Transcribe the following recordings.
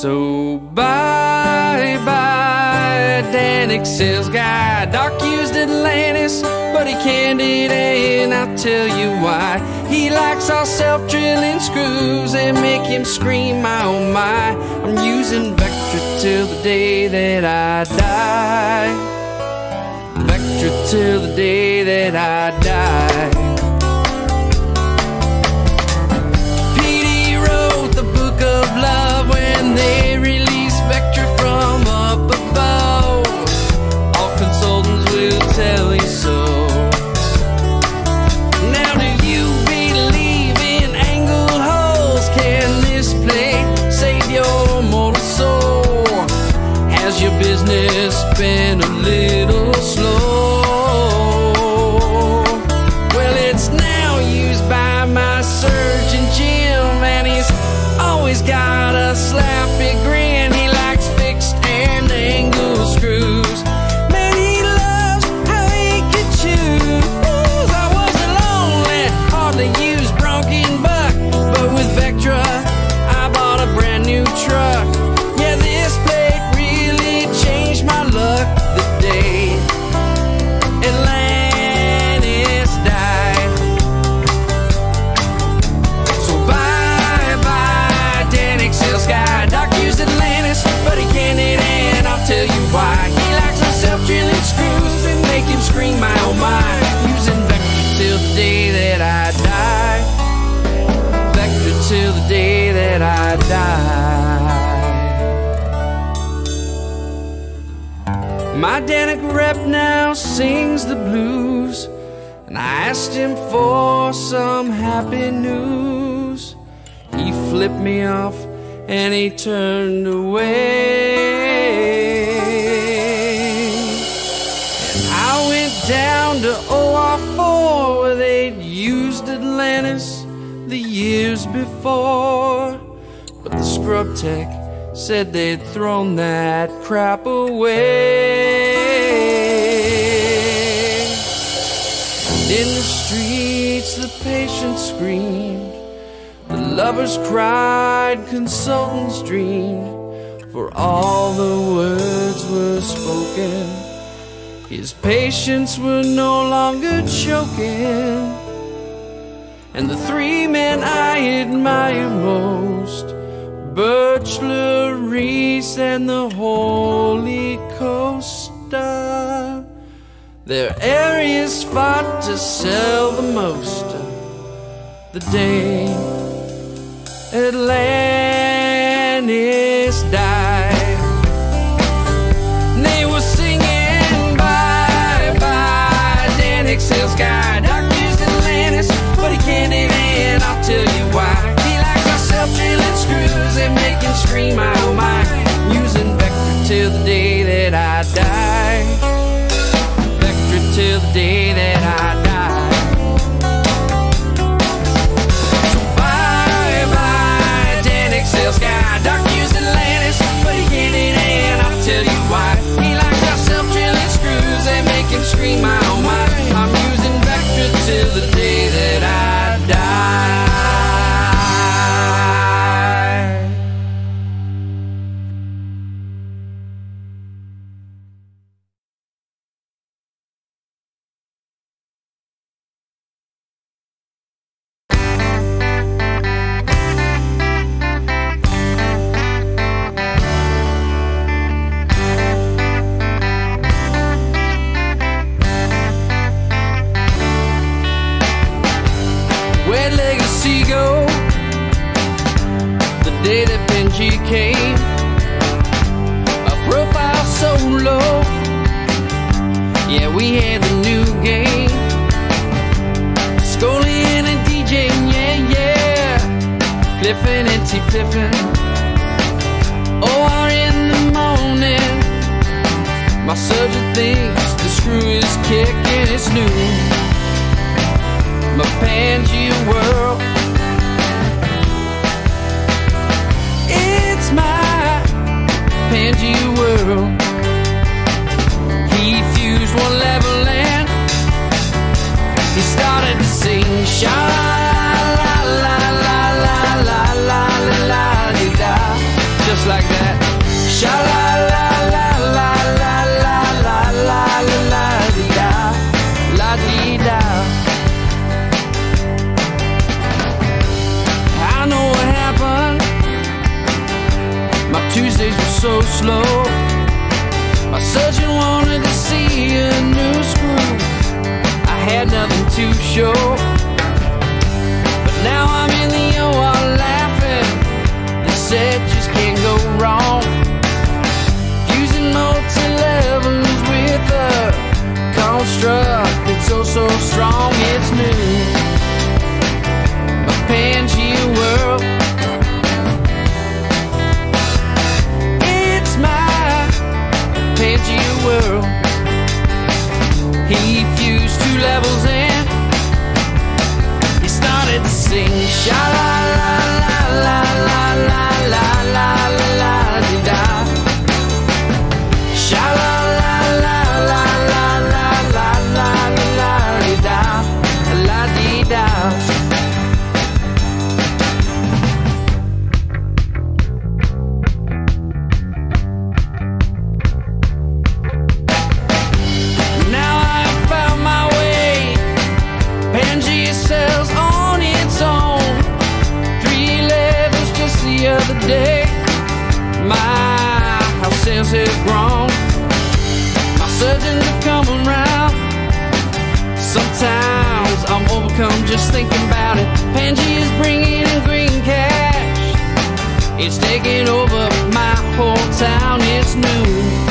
So bye-bye, Danik sales guy. Doc used Atlantis, but he canned it, and I'll tell you why. He likes all self-drilling screws and make him scream, my oh my. I'm using Vectra till the day that I die. Vectra till the day that I die. P.D. wrote the book of love when they released Vectra from up above. All consultants will tell you so. Now do you believe in angled holes? Can this plate save your mortal soul? Has your business been a little slow? Well, it's now used by my surgeon Jim, and he's always got a slappy grin. He likes fixed and angle screws. Man, he loves how he can choose. I was a lonely, hardly used bronchian buck, but with Vectra I bought a brand new truck. Yeah, this plate really changed my luck the day Atlantis died. So bye-bye, Danik sales guy. Doc used Atlantis, but he can't it, and I'll tell you why. He likes the self-drilling screws and make him scream, my oh my. Using Vectra till the day that I die. Vectra till the day that I die. My Danik rep now sings the blues, and I asked him for some happy news. He flipped me off and he turned away. And I went down to OR4 where they'd used Atlantis the years before, but the scrub tech said they'd thrown that crap away. In the streets the patients screamed, the lovers cried, consultants dreamed, for all the words were spoken. His patients were no longer choking, and the three men I admire most, Birchler, Reese, and the Holy Coaster, their areas fought to sell the most the day Atlantis died. And they were singing bye-bye, Danik sales guy. Doc used Atlantis, but he can't it, and I'll tell you why. He likes our self-drilling screws and make him scream, my oh my. Using Vectra till the day that I die. Vectra till the day that I die. So bye-bye, Danik sales guy. Doc used Atlantis, but he can't it, and I'll tell you why. He likes our self-drilling screws and make him scream, my oh my. I'm using Vectra till the day that I die. Where'd legacy go the day that Pangea came? A profile so low, yeah, we had the new game. Scully and a DJ, yeah, yeah, Cliffin and T-Piffin. Oh, in the morning, my surgeon thinks the screw is kicking, it's new. My Pangea world, it's my Pangea world. He fused one level and he started to sing sha la la la la la la la la la, just like that. Tuesdays were so slow. My surgeon wanted to see a new screw. I had nothing to show, but now I'm in the OR laughing. They said just can't go wrong. Fusing multi-levels with a construct that's so strong. It's new, my Pangea world. It's my Pangea world. He fused 2 levels and he started to sing sha la la la la la la la la la di da. Sha la la la la la la la la la di da la di da. The other day, my house sales have grown. My surgeons have come around. Sometimes I'm overcome just thinking about it. Pangea is bringing in green cash. It's taking over my whole town. It's new,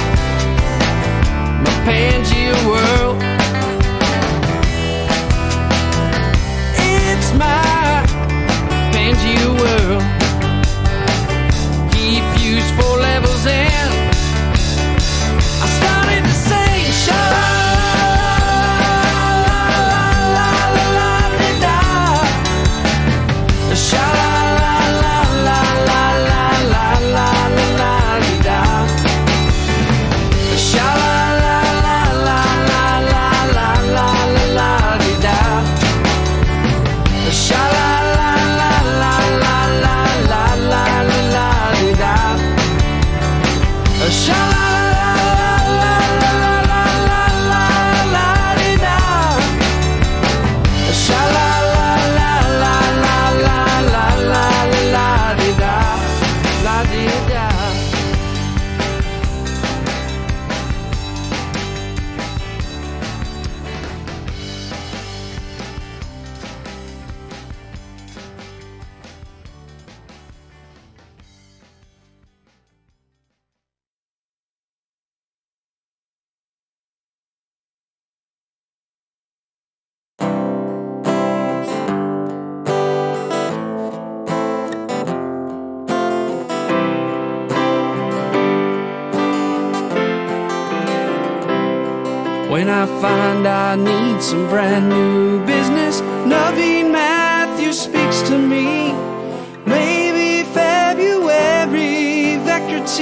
my Pangea world. It's my Pangea world. He fused 4 levels and I started to sing sha la la la la la da. Sha la la la la la la la la la da. Sha la la la la la la la la la da. Sha la la la la la la la la la. Sha la la la la la la la la di da. Sha la la la la la la la la la di da. La di da. When I find I need some brand new business, Naveen Matthews speaks to me. Maybe February, Vectra-T.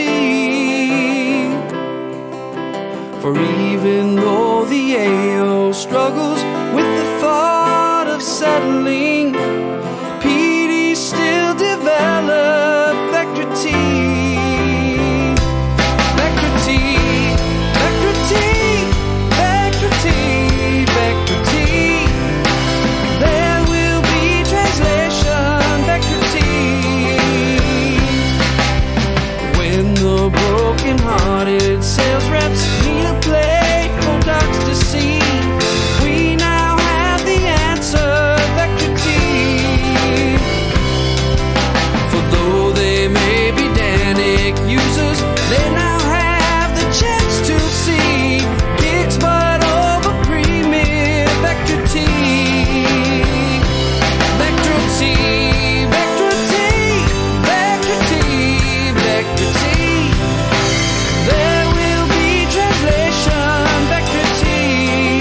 For even though the AO struggles with the thought of settling, PD still develop Vectra-T. Vectra-T, Vectra-T. Vectra-T, there will be translation, Vectra-T. When the broken-hearted sales reps need a plate for docs to see, we now have the answer, Vectra-T. For though they may be Danic users, they now have the chance to see gigs but Vectra-T, Vectra-T, Vectra-T, Vectra-T, Vectra-T. There will be translation, Vectra-T.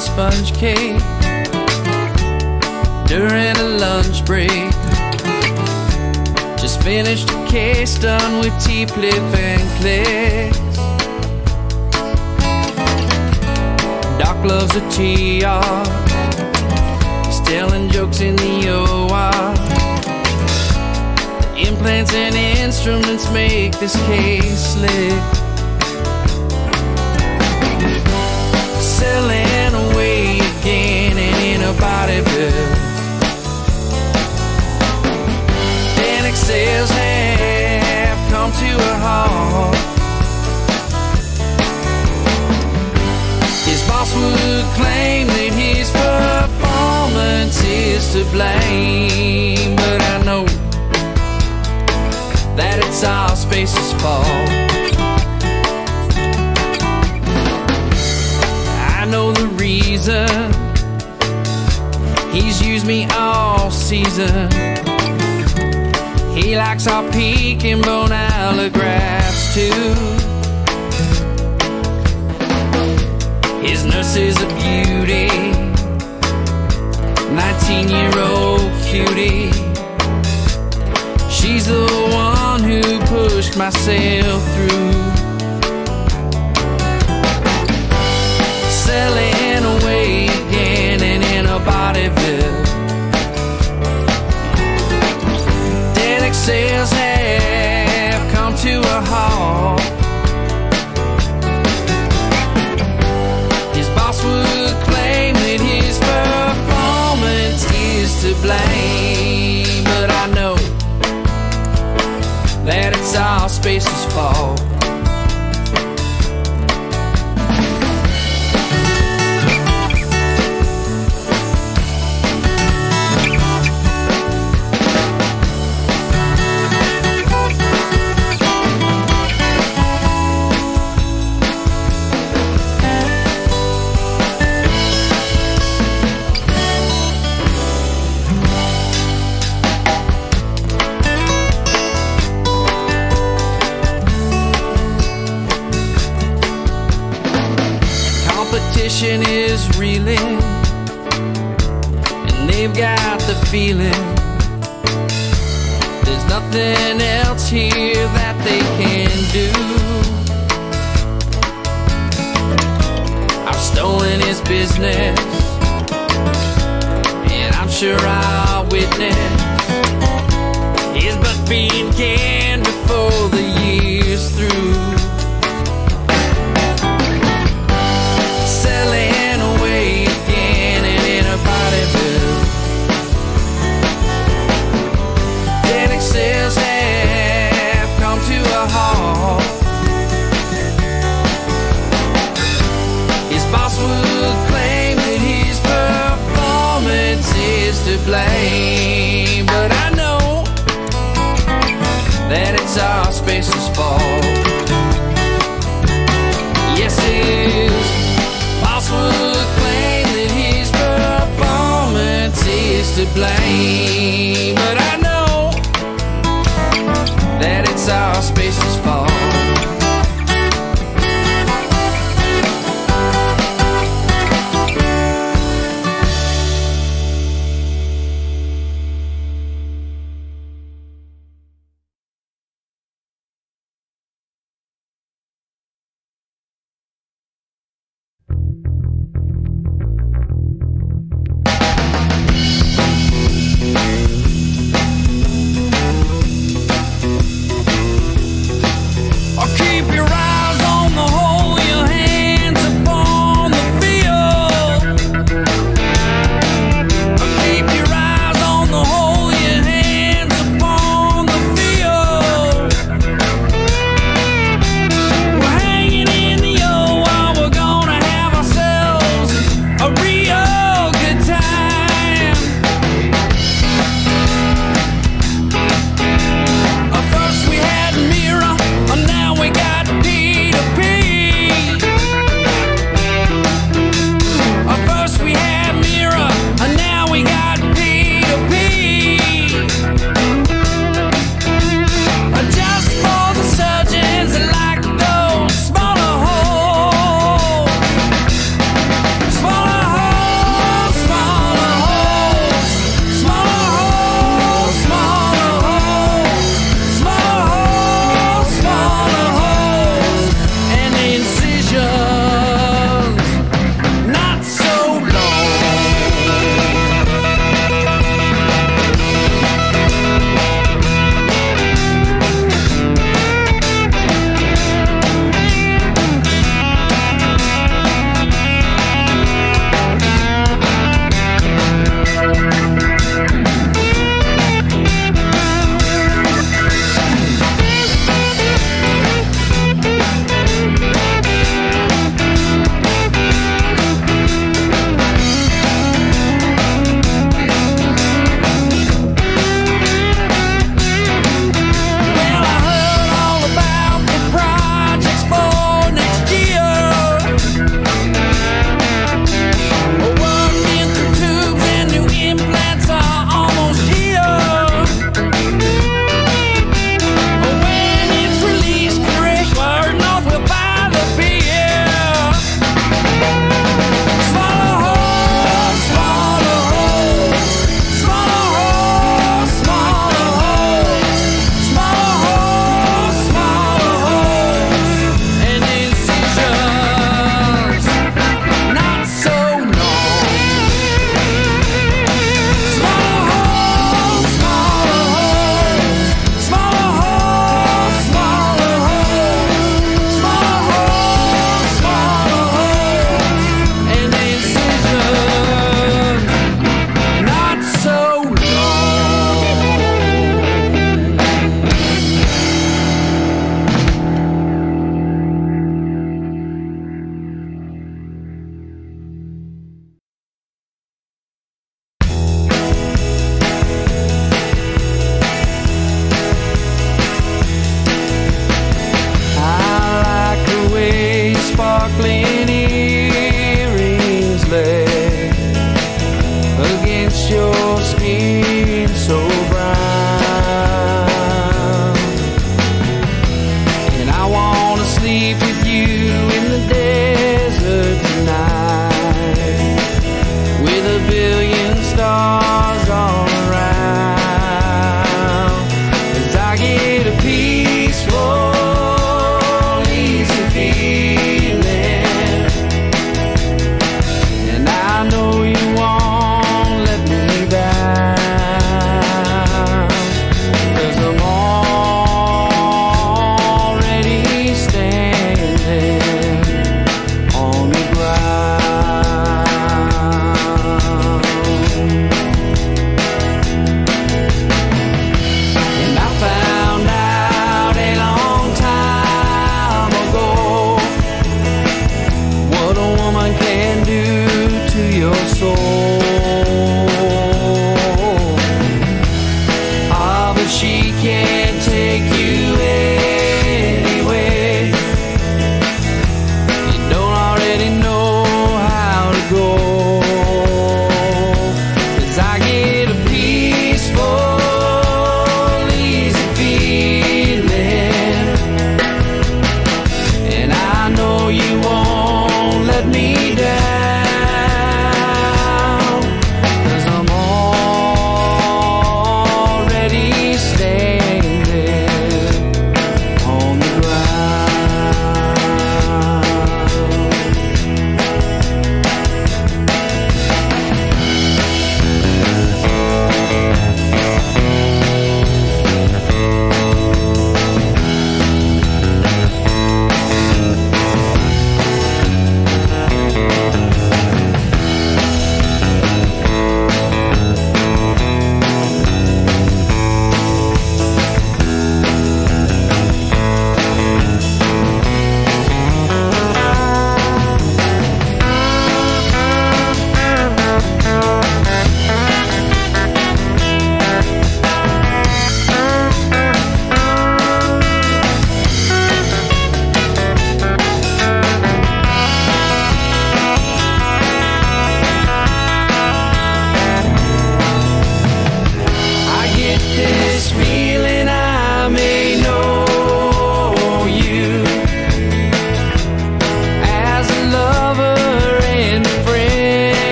sponge cake during a lunch break. Just finished a case done with T-Plip and clicks. Doc loves a TR. He's telling jokes in the OR. The implants and instruments make this case slick. Selling away again and Interbodyville. Then sales have come to a halt. His boss would claim that his performance is to blame, but I know that it's all Space's fault. I know the reason. He's used me all season. He likes our peak and bone allografts too. His nurse is a beauty, 19-year-old cutie. She's the one who pushed myself through. Selling away again and Interbodyville. Then sales have come to a halt. His boss would claim that his performance is to blame, but I know that it's all Space's fault. Is reeling, and they've got the feeling there's nothing else here that they can do. I've stolen his business, and I'm sure I'll witness his butt being canned before the year's through. Selling away again in Interbodyville. Then sales have come to a halt. His boss would claim that his performance is to blame.